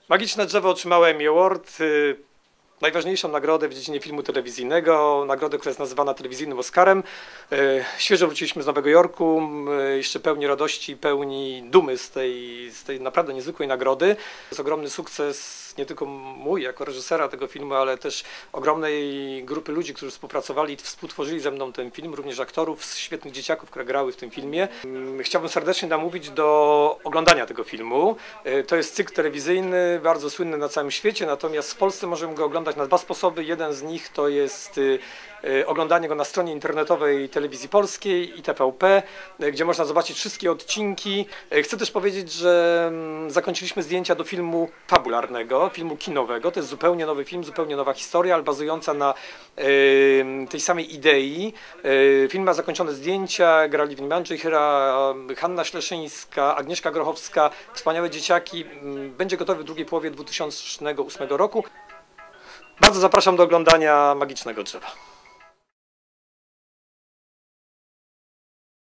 Magiczne drzewo otrzymało Emmy Award, najważniejszą nagrodę w dziedzinie filmu telewizyjnego, nagrodę, która jest nazywana telewizyjnym Oscarem. Świeżo wróciliśmy z Nowego Jorku, jeszcze pełni radości, pełni dumy z tej naprawdę niezwykłej nagrody. To jest ogromny sukces nie tylko mój jako reżysera tego filmu, ale też ogromnej grupy ludzi, którzy współpracowali i współtworzyli ze mną ten film, również aktorów, świetnych dzieciaków, które grały w tym filmie. Chciałbym serdecznie namówić do oglądania tego filmu. To jest cykl telewizyjny, bardzo słynny na całym świecie, natomiast w Polsce możemy go oglądać na dwa sposoby. Jeden z nich to jest oglądanie go na stronie internetowej Telewizji Polskiej i TVP, gdzie można zobaczyć wszystkie odcinki. Chcę też powiedzieć, że zakończyliśmy zdjęcia do filmu fabularnego, filmu kinowego. To jest zupełnie nowy film, zupełnie nowa historia, ale bazująca na tej samej idei. Film ma zakończone zdjęcia, grali w nim Andrzej Chyra, Hanna Śleszyńska, Agnieszka Grochowska, wspaniałe dzieciaki. Będzie gotowy w drugiej połowie 2008 roku. Bardzo zapraszam do oglądania Magicznego Drzewa.